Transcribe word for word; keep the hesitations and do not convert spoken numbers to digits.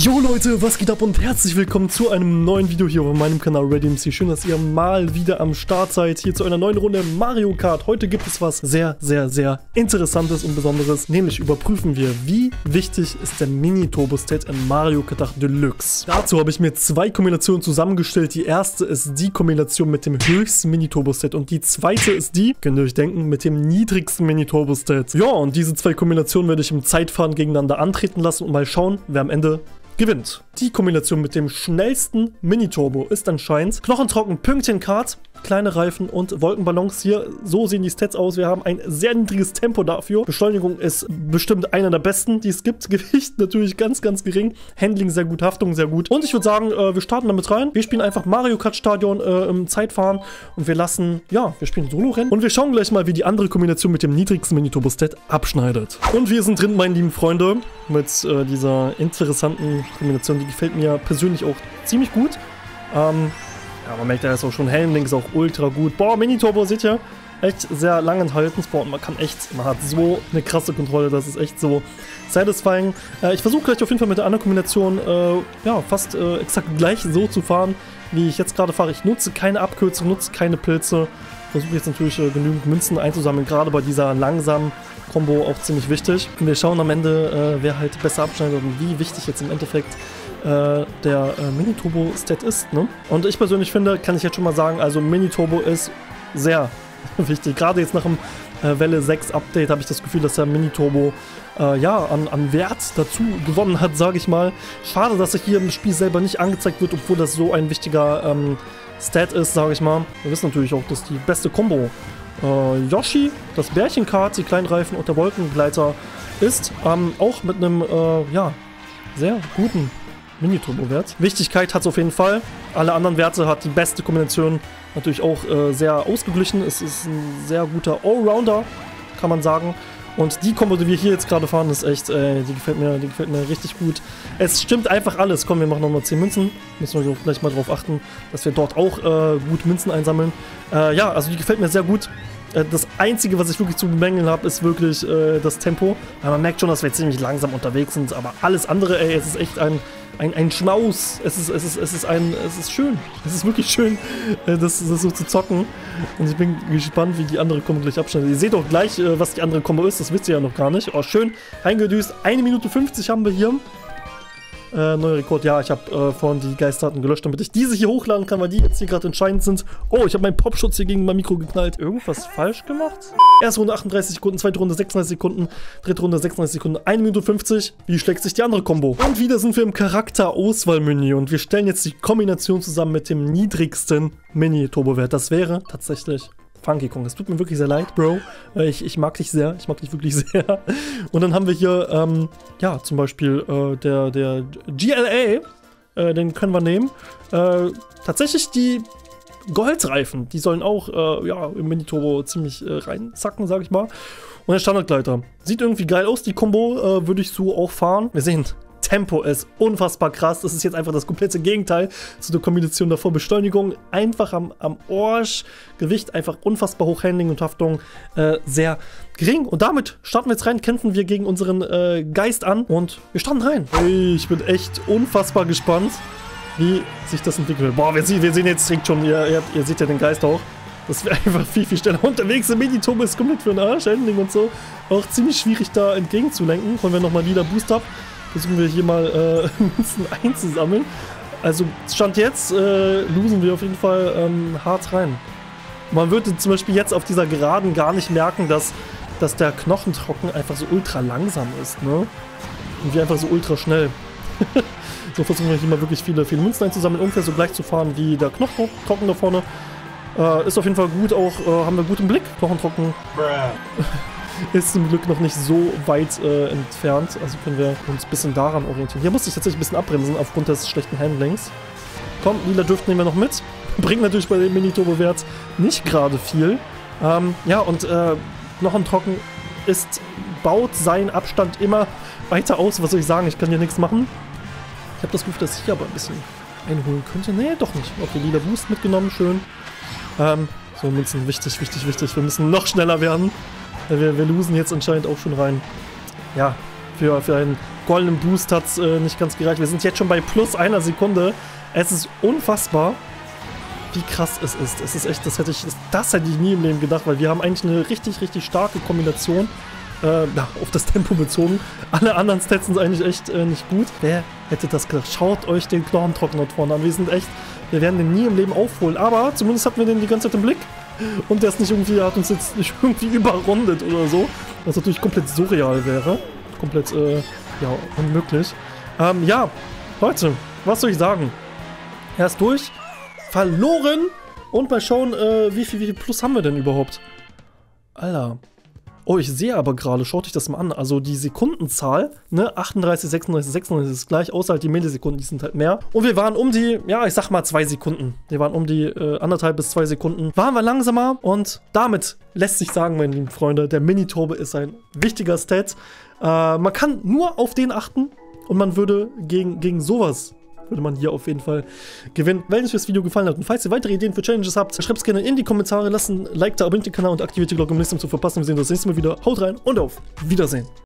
Jo Leute, was geht ab und herzlich willkommen zu einem neuen Video hier auf meinem Kanal RedMC. Schön, dass ihr mal wieder am Start seid, hier zu einer neuen Runde Mario Kart. Heute gibt es was sehr, sehr, sehr Interessantes und Besonderes, nämlich überprüfen wir, wie wichtig ist der Mini-Turbo-Stat in Mario Kart acht Deluxe. Dazu habe ich mir zwei Kombinationen zusammengestellt. Die erste ist die Kombination mit dem höchsten Mini-Turbo-Stat und die zweite ist die, könnt ihr euch denken, mit dem niedrigsten Mini-Turbo-Stat. Ja, und diese zwei Kombinationen werde ich im Zeitfahren gegeneinander antreten lassen und mal schauen, wer am Ende gewinnt. Die Kombination mit dem schnellsten Mini-Turbo ist anscheinend knochentrocken Pünktchen-Kart, kleine Reifen und Wolkenballons hier. So sehen die Stats aus. Wir haben ein sehr niedriges Tempo dafür. Beschleunigung ist bestimmt einer der besten, die es gibt. Gewicht natürlich ganz, ganz gering. Handling sehr gut, Haftung sehr gut. Und ich würde sagen, äh, wir starten damit rein. Wir spielen einfach Mario Kart Stadion äh, im Zeitfahren und wir lassen, ja, wir spielen Solo-Rennen. Und wir schauen gleich mal, wie die andere Kombination mit dem niedrigsten Mini-Turbo-Stat abschneidet. Und wir sind drin, meine lieben Freunde, mit äh, dieser interessanten Kombination. Die gefällt mir persönlich auch ziemlich gut. Ähm... Ja, man merkt, da ist auch schon Handling, ist auch ultra gut. Boah, Mini-Turbo, seht ihr? Echt sehr lang enthalten. Und man kann echt, man hat so eine krasse Kontrolle, das ist echt so satisfying. Äh, ich versuche gleich auf jeden Fall mit der anderen Kombination, äh, ja, fast äh, exakt gleich so zu fahren, wie ich jetzt gerade fahre. Ich nutze keine Abkürzung, nutze keine Pilze. Versuche jetzt natürlich äh, genügend Münzen einzusammeln, gerade bei dieser langsamen Combo auch ziemlich wichtig. Und wir schauen am Ende, äh, wer halt besser abschneidet und wie wichtig jetzt im Endeffekt der äh, Mini-Turbo-Stat ist, ne? Und ich persönlich finde, kann ich jetzt schon mal sagen, also Mini-Turbo ist sehr wichtig. Gerade jetzt nach dem äh, Welle sechs Update habe ich das Gefühl, dass der Mini-Turbo äh, ja, an, an Wert dazu gewonnen hat, sage ich mal. Schade, dass er hier im Spiel selber nicht angezeigt wird, obwohl das so ein wichtiger ähm, Stat ist, sage ich mal. Wir wissen natürlich auch, dass die beste Combo äh, Yoshi, das Bärchenkart, die kleinen Reifen und der Wolkengleiter ist. Ähm, auch mit einem, äh, ja, sehr guten Mini-Turbo-Wert. Wichtigkeit hat es auf jeden Fall. Alle anderen Werte hat die beste Kombination natürlich auch äh, sehr ausgeglichen. Es ist ein sehr guter Allrounder, kann man sagen. Und die Kombo, die wir hier jetzt gerade fahren, ist echt, äh, die gefällt mir, die gefällt mir richtig gut. Es stimmt einfach alles. Komm, wir machen nochmal zehn Münzen. Müssen wir gleich mal drauf achten, dass wir dort auch äh, gut Münzen einsammeln. Äh, ja, also die gefällt mir sehr gut. Das Einzige, was ich wirklich zu bemängeln habe, ist wirklich äh, das Tempo. Ja, man merkt schon, dass wir jetzt ziemlich langsam unterwegs sind, aber alles andere, ey, es ist echt ein, ein, ein Schmaus. Es ist, es, ist, es, ist ein, es ist schön. Es ist wirklich schön, äh, das, das so zu zocken. Und ich bin gespannt, wie die andere Kombo gleich abschneidet. Ihr seht auch gleich, äh, was die andere Kombo ist. Das wisst ihr ja noch gar nicht. Oh, schön reingedüst. eine Minute fünfzig haben wir hier. Äh, neuer Rekord. Ja, ich habe äh, vorhin die Geistdaten gelöscht, damit ich diese hier hochladen kann, weil die jetzt hier gerade entscheidend sind. Oh, ich habe meinen Popschutz hier gegen mein Mikro geknallt. Irgendwas falsch gemacht? Erste Runde achtunddreißig Sekunden, zweite Runde sechsunddreißig Sekunden, dritte Runde sechsunddreißig Sekunden, eine Minute fünfzig. Wie schlägt sich die andere Combo? Und wieder sind wir im Charakterauswahlmenü und wir stellen jetzt die Kombination zusammen mit dem niedrigsten Mini-Turbo-Wert. Das wäre tatsächlich Funky Kong. Es tut mir wirklich sehr leid, Bro. Ich, ich mag dich sehr. Ich mag dich wirklich sehr. Und dann haben wir hier, ähm, ja, zum Beispiel äh, der, der G L A. Äh, den können wir nehmen. Äh, tatsächlich die Goldreifen. Die sollen auch, äh, ja, im Mini-Turbo ziemlich äh, reinzacken, sag ich mal. Und der Standardgleiter. Sieht irgendwie geil aus, die Combo. Äh, würde ich so auch fahren. Wir sehen, Tempo ist unfassbar krass. Das ist jetzt einfach das komplette Gegenteil zu der Kombination davor. Beschleunigung einfach am, am Arsch. Gewicht einfach unfassbar hoch. Handling und Haftung äh, sehr gering. Und damit starten wir jetzt rein, kämpfen wir gegen unseren äh, Geist an und wir starten rein. Hey, ich bin echt unfassbar gespannt, wie sich das entwickelt. Boah, wir, wir sehen jetzt schon, ihr, ihr, ihr seht ja den Geist auch. Das wäre einfach viel, viel schneller unterwegs. Der Mini-Turbo ist komplett für den Arsch. Handling und so. Auch ziemlich schwierig da entgegenzulenken. Holen wir nochmal wieder Boost ab. Versuchen wir hier mal äh, Münzen einzusammeln. Also Stand jetzt äh, losen wir auf jeden Fall ähm, hart rein. Man würde zum Beispiel jetzt auf dieser Geraden gar nicht merken, dass, dass der Knochentrocken einfach so ultra langsam ist, ne? Und wir einfach so ultra schnell. So versuchen wir hier mal wirklich viele, viele Münzen einzusammeln, ungefähr so gleich zu fahren wie der Knochentrocken da vorne. Äh, ist auf jeden Fall gut, auch äh, haben wir gut im Blick. Knochentrocken ist zum Glück noch nicht so weit äh, entfernt, also können wir uns ein bisschen daran orientieren. Hier musste ich tatsächlich ein bisschen abbremsen aufgrund des schlechten Handlings. Komm, lila Drift nehmen wir noch mit. Bringt natürlich bei dem Mini-Turbo-Wert nicht gerade viel. Ähm, ja, und äh, Knochentrocken ist, baut seinen Abstand immer weiter aus. Was soll ich sagen? Ich kann hier nichts machen. Ich habe das Gefühl, dass ich hier aber ein bisschen einholen könnte. Nee, doch nicht. Okay, lila Boost mitgenommen, schön. Ähm, so, Münzen, wichtig, wichtig, wichtig. Wir müssen noch schneller werden. Wir, wir losen jetzt anscheinend auch schon rein. Ja, für, für ein goldenen Boost hat es äh, nicht ganz gereicht. Wir sind jetzt schon bei plus einer Sekunde. Es ist unfassbar, wie krass es ist. Es ist echt, das hätte ich, das hätte ich nie im Leben gedacht, weil wir haben eigentlich eine richtig, richtig starke Kombination. Äh, ja, auf das Tempo bezogen. Alle anderen Stats sind eigentlich echt äh, nicht gut. Wer hätte das gedacht? Schaut euch den Knochentrockner vorne an. Wir sind echt, wir werden den nie im Leben aufholen. Aber zumindest hatten wir den die ganze Zeit im Blick. Und der ist nicht irgendwie, hat uns jetzt nicht irgendwie überrundet oder so. Was natürlich komplett surreal wäre. Komplett, äh, ja, unmöglich. Ähm, ja, Leute, was soll ich sagen? Er ist durch. Verloren. Und mal schauen, äh, wie viel, wie viel Plus haben wir denn überhaupt? Alter. Oh, ich sehe aber gerade, schaut euch das mal an, also die Sekundenzahl, ne, achtunddreißig, sechsunddreißig, sechsunddreißig ist gleich, außer halt die Millisekunden, die sind halt mehr. Und wir waren um die, ja, ich sag mal zwei Sekunden. Wir waren um die äh, anderthalb bis zwei Sekunden. Waren wir langsamer und damit lässt sich sagen, meine lieben Freunde, der Mini-Turbo ist ein wichtiger Stat. Äh, man kann nur auf den achten und man würde gegen, gegen sowas würde man hier auf jeden Fall gewinnen. Wenn euch das Video gefallen hat und falls ihr weitere Ideen für Challenges habt, schreibt es gerne in die Kommentare, lasst ein Like da, abonniert den Kanal und aktiviert die Glocke, um nichts mehr zu verpassen. Wir sehen uns das nächste Mal wieder. Haut rein und auf Wiedersehen.